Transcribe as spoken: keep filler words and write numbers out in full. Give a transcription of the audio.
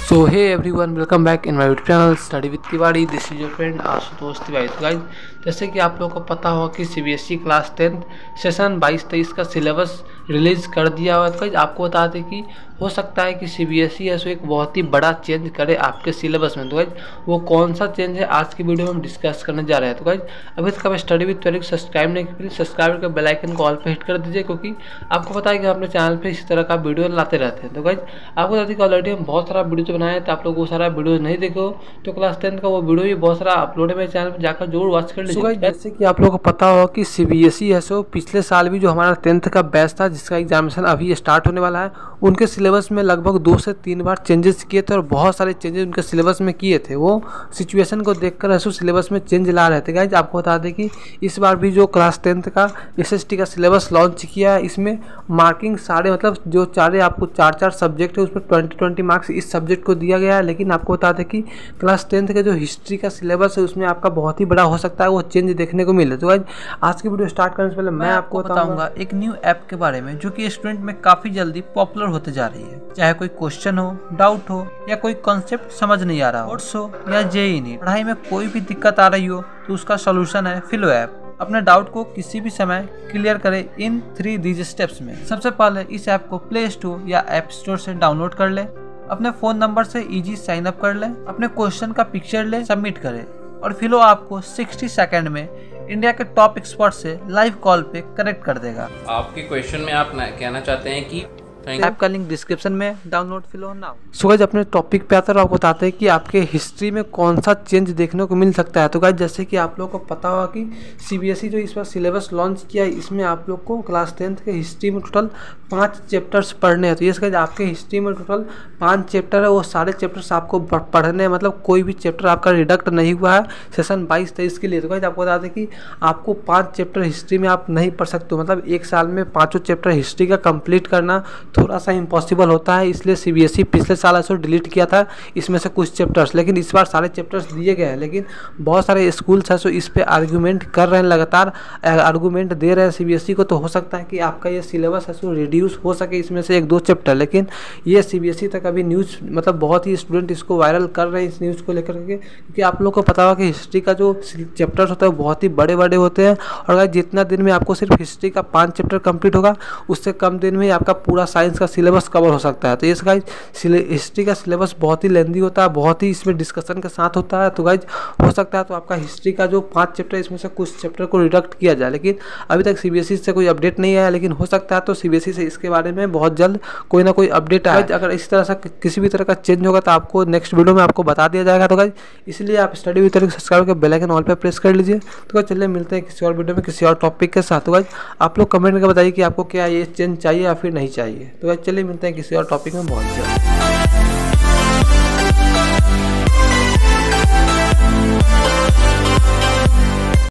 So hey everyone, welcome back in my YouTube channel study with Tiwari. This is your friend Ashutosh Tiwari. तो guys, जैसे कि आप लोगों को पता होगा कि सीबीएसई क्लास टेंथ सेशन बाईस तेईस का सिलेबस रिलीज़ कर दिया हुआ है। तो गाइज आपको बता दें कि हो सकता है कि सीबीएसई है सो एक बहुत ही बड़ा चेंज करे आपके सिलेबस में। तो गाइज वो कौन सा चेंज है आज की वीडियो में हम डिस्कस करने जा रहे हैं। तो गाइज अभी तक आप स्टडी विद तिवारी को सब्सक्राइब नहीं किया, सब्सक्राइब कर बेल आइकन को ऑल पे हिट कर दीजिए, क्योंकि आपको पता है कि अपने चैनल पर इसी तरह का वीडियो लाते रहते हैं। तो गाइज आपको बता दें कि ऑलरेडी हम बहुत सारा वीडियो बनाए, तो आप लोग वो सारा वीडियो नहीं देखो तो क्लास टेंथ का वो वीडियो भी बहुत सारा अपलोड है मेरे चैनल पर, जाकर जरूर वॉच कर लीजिए। so जैसे कि आप लोगों को पता होगा कि सीबीएसई है सो पिछले साल भी जो हमारा टेंथ का बैच था जिसका एग्जामिनेशन अभी स्टार्ट होने वाला है, उनके सिलेबस में लगभग दो से तीन बार चेंजेस किए थे और बहुत सारे चेंजेस उनके सिलेबस में किए थे। वो सिचुएशन को देखकर ऐसे सिलेबस में चेंज ला रहे थे। गाइज आपको बता दें कि इस बार भी जो क्लास टेंथ का एसएसटी का सिलेबस लॉन्च किया है, इसमें मार्किंग सारे मतलब जो चारे आपको चार चार सब्जेक्ट है उसमें ट्वेंटी ट्वेंटी मार्क्स इस सब्जेक्ट को दिया गया है। लेकिन आपको बता दें कि क्लास टेंथ का जो हिस्ट्री का सिलेबस है उसमें आपका बहुत ही बड़ा हो सकता है वो चेंज देखने को मिले। तो आज की वीडियो स्टार्ट करने से पहले मैं आपको बताऊंगा एक न्यू ऐप के बारे में जो कि स्टूडेंट में काफी जल्दी पॉपुलर होते जा रही है। चाहे कोई क्वेश्चन हो, डाउट हो या कोई कॉन्सेप्ट समझ नहीं आ रहा हो, कोर्स हो या जेईई नीट, पढ़ाई में कोई भी दिक्कत आ रही हो तो उसका सोल्यूशन है फिलो ऐप। अपने डाउट को किसी भी समय क्लियर करें इन थ्री दीज स्टेप्स में। सबसे पहले इस ऐप को प्ले स्टोर या ऐप स्टोर से डाउनलोड कर ले, अपने फोन नंबर से इजी साइन अप कर ले, अपने क्वेश्चन का पिक्चर ले, सबमिट करें और फिलो आपको साठ सेकंड में इंडिया के टॉप एक्सपर्ट से लाइव कॉल पे कनेक्ट कर देगा। आपके क्वेश्चन में आप कहना चाहते हैं कि ऐप का लिंक डिस्क्रिप्शन में, download Filo now. So guys अपने टॉपिक पे आते हैं और आपको बताते हैं कि आपके हिस्ट्री में कौन सा चेंज देखने को मिल सकता है। तो गाइज जैसे कि आप लोगों को पता होगा कि सीबीएसई जो इस बार सिलेबस लॉन्च किया है, इसमें आप लोग को क्लास टेंथ के हिस्ट्री में टोटल पाँच चैप्टर्स पढ़ने हैं। तो ये गाइज आपके हिस्ट्री में टोटल पाँच चैप्टर है, वो सारे चैप्टर्स आपको पढ़ने हैं, मतलब कोई भी चैप्टर आपका रिडक्ट नहीं हुआ है सेशन बाईस तेईस के लिए। तो गाइज आपको बता दें कि आपको पाँच चैप्टर हिस्ट्री में आप नहीं पढ़ सकते हो, मतलब एक साल में पाँचों चैप्टर हिस्ट्री का कंप्लीट करना थोड़ा सा इम्पॉसिबल होता है। इसलिए सीबीएसई पिछले साल ऐसा डिलीट किया था इसमें से कुछ चैप्टर्स, लेकिन इस बार सारे चैप्टर्स दिए गए हैं। लेकिन बहुत सारे स्कूल्स हैं सो इस पे आर्गूमेंट कर रहे हैं, लगातार आर्गूमेंट दे रहे हैं सीबीएसई को। तो हो सकता है कि आपका ये सिलेबस है सो रिड्यूस हो सके इसमें से एक दो चैप्टर। लेकिन ये सीबीएसई तक अभी न्यूज़ मतलब बहुत ही स्टूडेंट इसको वायरल कर रहे हैं इस न्यूज़ को लेकर के, क्योंकि आप लोग को पता होगा कि हिस्ट्री का जो चैप्टर्स होता है वो बहुत ही बड़े बड़े होते हैं। और अगर जितना दिन में आपको सिर्फ हिस्ट्री का पाँच चैप्टर कंप्लीट होगा, उससे कम दिन में आपका पूरा साइंस का सिलेबस कवर हो सकता है। तो इस गाइज हिस्ट्री का सिलेबस बहुत ही लेंदी होता है, बहुत ही इसमें डिस्कशन के साथ होता है। तो गाइज हो सकता है तो आपका हिस्ट्री का जो पांच चैप्टर इसमें से कुछ चैप्टर को रिडक्ट किया जाए, लेकिन अभी तक सीबीएसई से कोई अपडेट नहीं आया। लेकिन हो सकता है तो सीबीएसई से इसके बारे में बहुत जल्द कोई ना कोई अपडेट आए। अगर इस तरह से किसी भी तरह का चेंज होगा तो आपको नेक्स्ट वीडियो में आपको बता दिया जाएगा। तो गाइज इसलिए आप स्टडी विद तिवारी सब्सक्राइब कर बेल आइकन ऑल पे प्रेस कर लीजिए। तो गाइज चलिए मिलते हैं किसी और वीडियो में किसी और टॉपिक के साथ। तो गाइज आप लोग कमेंट करके बताइए कि आपको क्या ये चेंज चाहिए या फिर नहीं चाहिए। तो गाइज चलिए मिलते हैं किसी और टॉपिक में बहुत जल्द।